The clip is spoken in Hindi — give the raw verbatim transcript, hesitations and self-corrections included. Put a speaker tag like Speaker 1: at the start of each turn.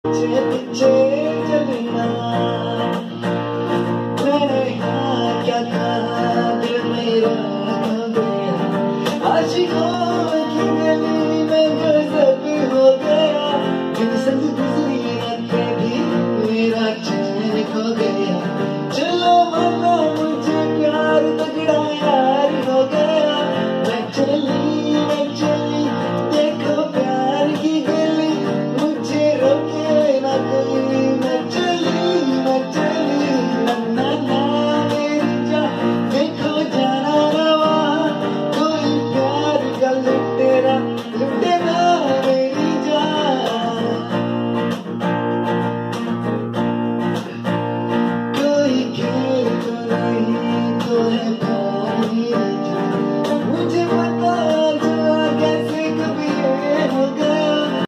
Speaker 1: पीछे पीछे चलना मैंने यहाँ क्या था दिल मेरा गया आशिकों की गली में गजब हो गया जिन संग